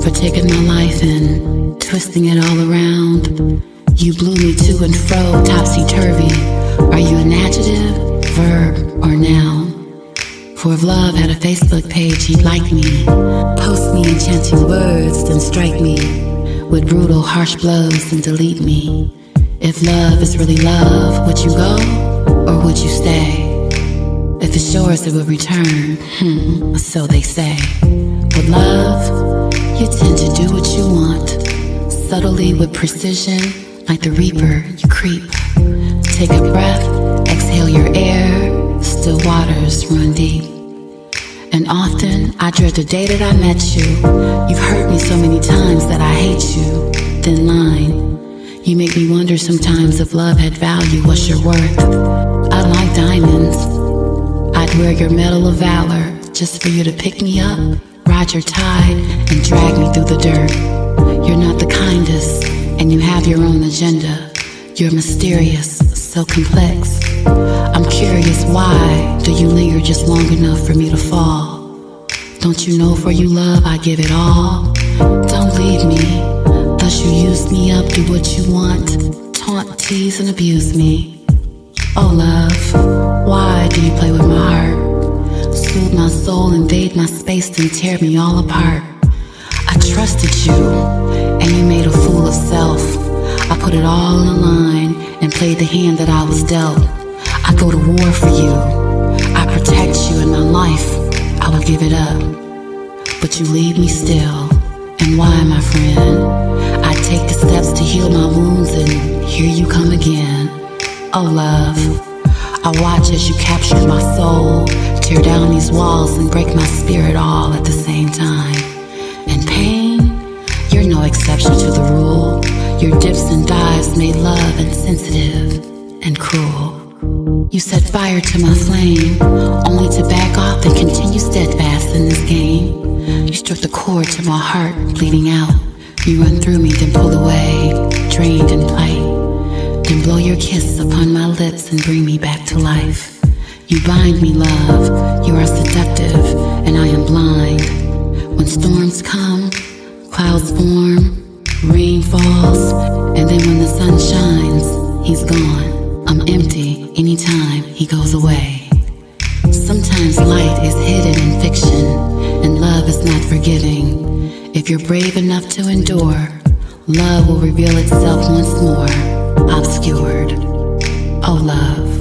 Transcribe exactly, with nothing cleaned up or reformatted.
for taking my life and twisting it all around. You blew me to and fro, topsy-turvy. Are you an adjective, verb, or noun? For if love had a Facebook page, he'd like me. Post me enchanting words, then strike me with brutal, harsh blows and delete me. If love is really love, would you go or would you stay? If it's yours, it will return, hmm, so they say. With love, you tend to do what you want, subtly with precision, like the reaper, you creep. Take a breath, exhale your air, still waters run deep. And often, I dread the day that I met you. You've hurt me so many times that I hate you. Thin line, you make me wonder sometimes if love had value, what's your worth? I like diamonds. I'd wear your medal of valor just for you to pick me up, ride your tide, and drag me through the dirt. You're not the kindest, and you have your own agenda. You're mysterious, so complex. I'm curious, why do you linger just long enough for me to fall? Don't you know for you love, I give it all? Don't leave me, thus you use me up, do what you want, taunt, tease, and abuse me. Oh love, why do you play with my heart? Soothe my soul, invade my space, then tear me all apart. I trusted you, and you made a fool of self. I put it all on the line and played the hand that I was dealt. I go to war for you, I protect you in my life, I will give it up. But you leave me still, and why, my friend? I take the steps to heal my wounds, and here you come again. Oh love, I watch as you capture my soul, tear down these walls and break my spirit all at the same time. And pain, you're no exception to the rule. Your dips and dives made love insensitive and cruel. You set fire to my flame, only to back off and continue steadfast in this game. You struck the chord to my heart, bleeding out. You run through me, then pull away, drained in plight. Then blow your kiss upon my lips and bring me back to life. You bind me, love, you are seductive, and I am blind. When storms come, clouds form, rain falls, and then when the sun shines, he's gone. I'm empty anytime he goes away. Sometimes light is hidden in fiction, and love is not forgiving. If you're brave enough to endure, love will reveal itself once more, obscured. Oh love.